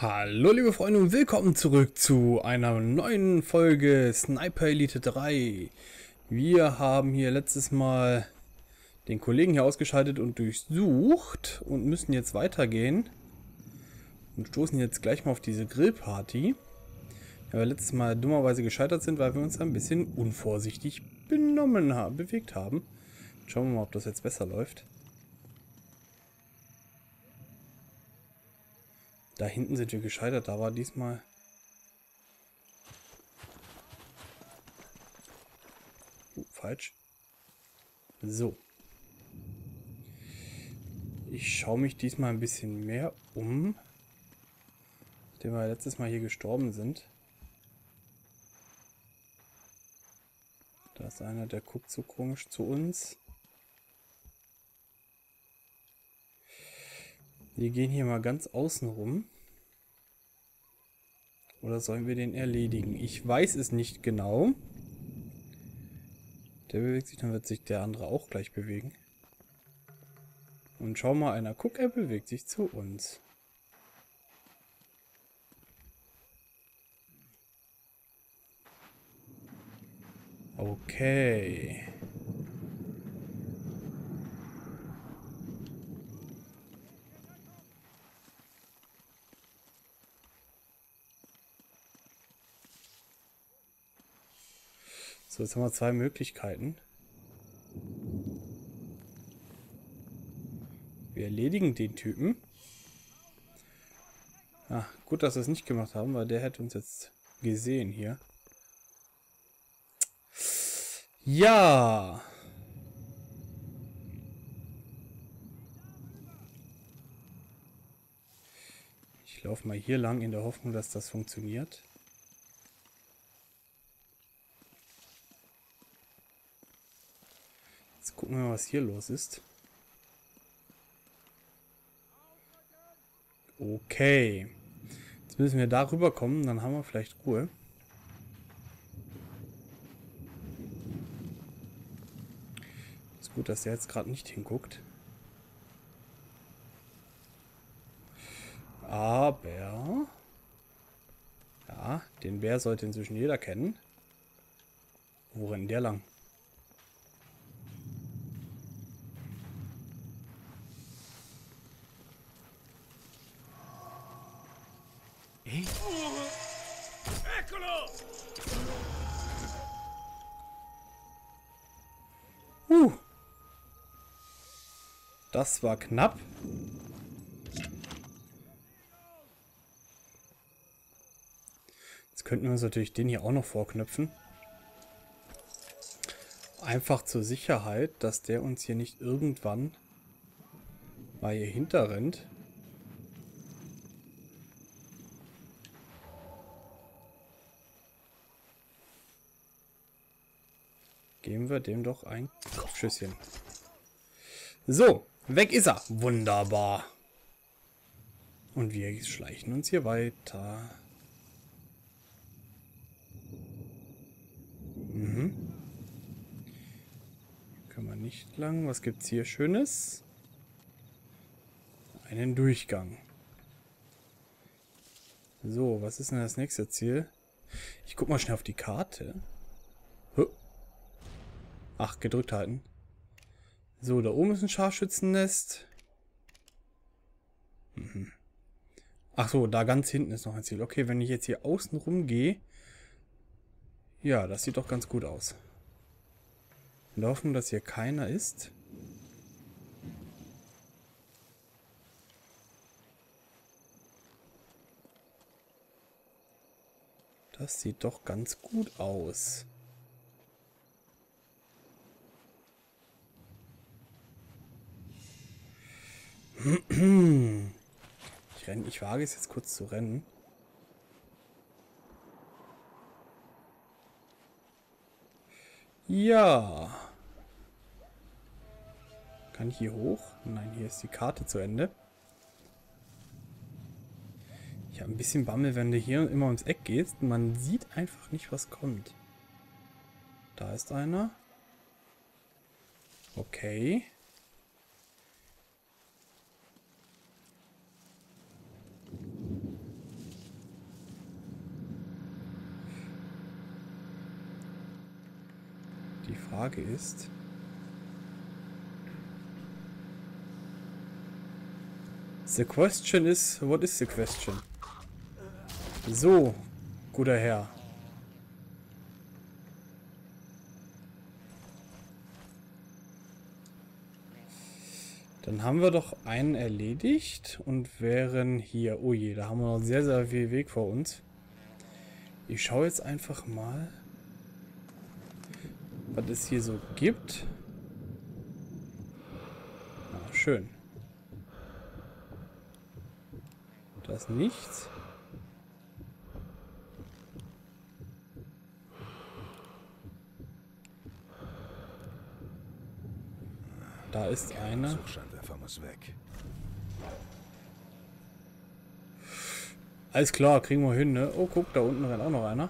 Hallo liebe Freunde und willkommen zurück zu einer neuen Folge Sniper Elite 3. Wir haben hier letztes Mal den Kollegen hier ausgeschaltet und durchsucht und müssen jetzt weitergehen. Und stoßen jetzt gleich mal auf diese Grillparty. Ja, wir letztes Mal dummerweise gescheitert sind, weil wir uns ein bisschen unvorsichtig bewegt haben. Schauen wir mal, ob das jetzt besser läuft. Da hinten sind wir gescheitert, da war diesmal... falsch. So. Ich schaue mich diesmal ein bisschen mehr um, nachdem wir letztes Mal hier gestorben sind. Da ist einer, der guckt so komisch zu uns. Wir gehen hier mal ganz außen rum. Oder sollen wir den erledigen? Ich weiß es nicht genau. Der bewegt sich, dann wird sich der andere auch gleich bewegen. Und schau mal einer, guck, er bewegt sich zu uns. Okay. So, jetzt haben wir zwei Möglichkeiten. Wir erledigen den Typen. Ah, gut, dass wir es nicht gemacht haben, weil der hätte uns jetzt gesehen hier. Ja. Ich laufe mal hier lang in der Hoffnung, dass das funktioniert. Jetzt gucken wir mal, was hier los ist. Okay. Jetzt müssen wir da rüber kommen, dann haben wir vielleicht Ruhe. Ist gut, dass der jetzt gerade nicht hinguckt. Aber... ja, den Bär sollte inzwischen jeder kennen. Wo rennt der lang? Das war knapp. Jetzt könnten wir uns natürlich den hier auch noch vorknöpfen. Einfach zur Sicherheit, dass der uns hier nicht irgendwann mal hier hinter rennt. Geben wir dem doch ein Kopfschüsschen. So, weg ist er. Wunderbar. Und wir schleichen uns hier weiter. Können wir nicht lang. Was gibt's hier Schönes? Einen Durchgang. So, was ist denn das nächste Ziel? Ich guck mal schnell auf die Karte. Ach, gedrückt halten. So, da oben ist ein Scharfschützennest. Ach so, da ganz hinten ist noch ein Ziel. Okay, wenn ich jetzt hier außen rum gehe. Ja, das sieht doch ganz gut aus. Wir hoffen, dass hier keiner ist. Das sieht doch ganz gut aus. Ich wage es jetzt kurz zu rennen. Ja. Kann ich hier hoch? Nein, hier ist die Karte zu Ende. Ich habe ein bisschen Bammel, wenn du hier immer ums Eck gehst. Man sieht einfach nicht, was kommt. Da ist einer. Okay. Frage ist... The question is, what is the question? So, guter Herr. Dann haben wir doch einen erledigt und wären hier... Oh je, da haben wir noch sehr, sehr viel Weg vor uns. Ich schaue jetzt einfach mal, was es hier so gibt. Ah, schön. Da ist nichts. Da ist einer. Suchscheinwerfer muss weg. Alles klar, kriegen wir hin, ne? Oh, guck, da unten rennt auch noch einer.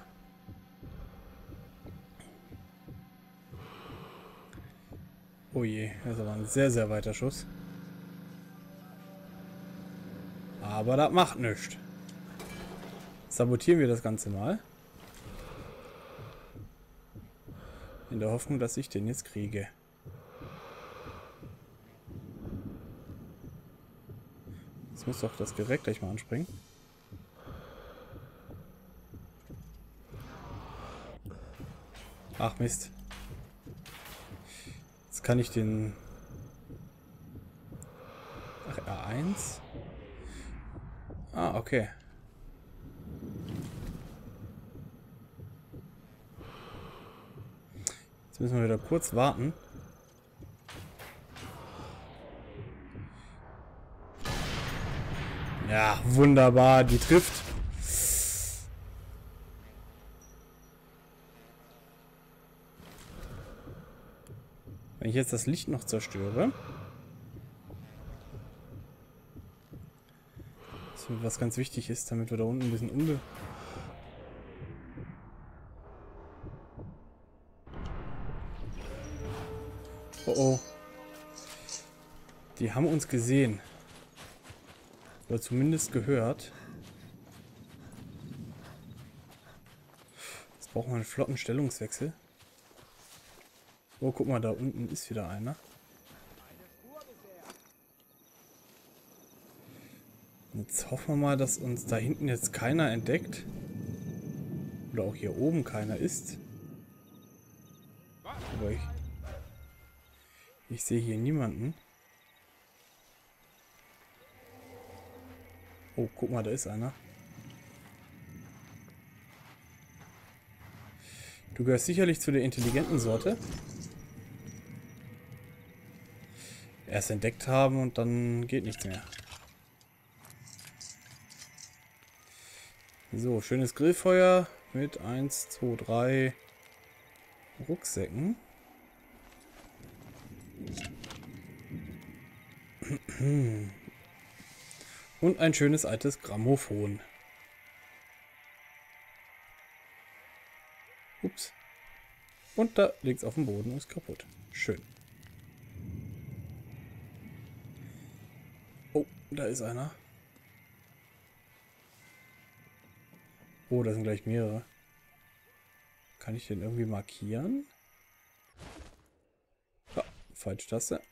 Oh je, das ist aber ein sehr, sehr weiter Schuss. Aber das macht nichts. Sabotieren wir das Ganze mal. In der Hoffnung, dass ich den jetzt kriege. Jetzt muss doch das Gerät gleich mal anspringen. Ach Mist. Jetzt kann ich den... Ach, R1? Ah, okay. Jetzt müssen wir wieder kurz warten. Ja, wunderbar, die trifft. Wenn ich jetzt das Licht noch zerstöre, was ganz wichtig ist, damit wir da unten ein bisschen Oh oh. Die haben uns gesehen. Oder zumindest gehört. Jetzt brauchen wir einen flotten Stellungswechsel. Oh, guck mal, da unten ist wieder einer. Jetzt hoffen wir mal, dass uns da hinten jetzt keiner entdeckt. Oder auch hier oben keiner ist. Aber ich sehe hier niemanden. Oh, guck mal, da ist einer. Du gehörst sicherlich zu der intelligenten Sorte. Erst entdeckt haben und dann geht nichts mehr. So, schönes Grillfeuer mit 1, 2, 3 Rucksäcken. Und ein schönes altes Grammophon. Ups. Und da liegt es auf dem Boden und ist kaputt. Schön. Oh, da ist einer. Oh, da sind gleich mehrere. Kann ich den irgendwie markieren? Ah, falsche Taste.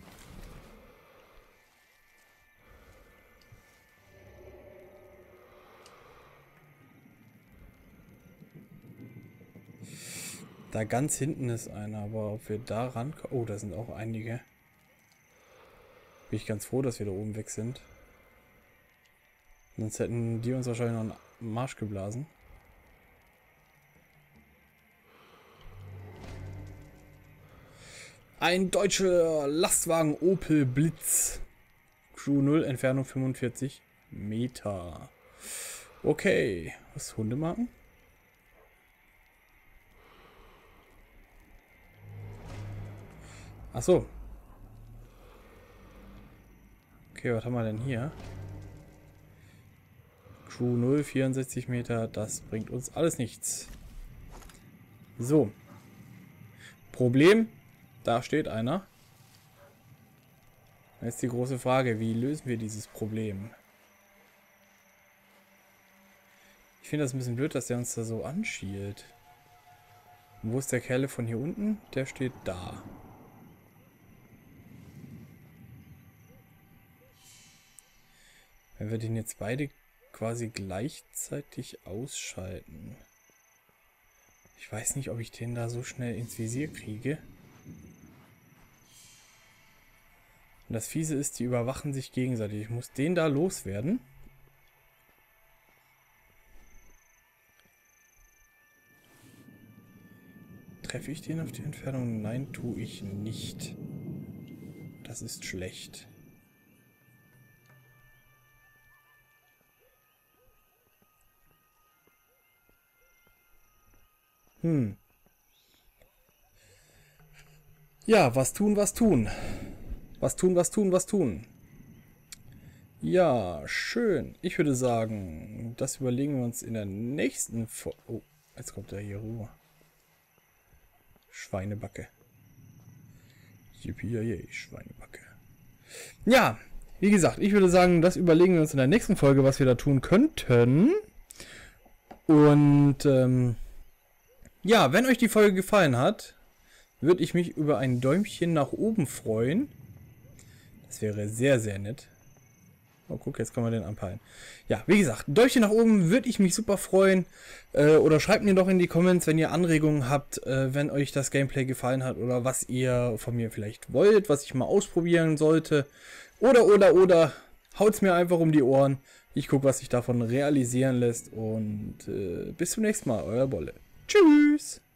Da ganz hinten ist einer, aber ob wir da rankommen... Oh, da sind auch einige. Bin ich ganz froh, dass wir da oben weg sind. Sonst hätten die uns wahrscheinlich noch einen Marsch geblasen. Ein deutscher Lastwagen Opel Blitz. Crew 0, Entfernung 45 Meter. Okay. Was, Hundemarken? Ach so. Okay, was haben wir denn hier? Crew 0, 64 Meter. Das bringt uns alles nichts. So. Problem. Da steht einer. Jetzt die große Frage, wie lösen wir dieses Problem? Ich finde das ein bisschen blöd, dass der uns da so anschielt. Und wo ist der Kerle von hier unten? Der steht da. Wenn wir den jetzt beide quasi gleichzeitig ausschalten. Ich weiß nicht, ob ich den da so schnell ins Visier kriege. Und das Fiese ist, die überwachen sich gegenseitig. Ich muss den da loswerden. Treffe ich den auf die Entfernung? Nein, tue ich nicht. Das ist schlecht. Ja, was tun, was tun. Was tun, was tun, was tun. Ja, schön. Ich würde sagen, das überlegen wir uns in der nächsten Folge. Oh, jetzt kommt er hier rüber. Schweinebacke. Yippie, Schweinebacke. Ja, wie gesagt, ich würde sagen, das überlegen wir uns in der nächsten Folge, was wir da tun könnten. Und, ja, wenn euch die Folge gefallen hat, würde ich mich über ein Däumchen nach oben freuen. Das wäre sehr, sehr nett. Oh, guck, jetzt kann man den anpeilen. Ja, wie gesagt, Däumchen nach oben würde ich mich super freuen. Oder schreibt mir doch in die Comments, wenn ihr Anregungen habt, wenn euch das Gameplay gefallen hat oder was ihr von mir vielleicht wollt, was ich mal ausprobieren sollte. Oder haut's mir einfach um die Ohren. Ich gucke, was sich davon realisieren lässt. Und bis zum nächsten Mal, euer Bolle. Tschüss!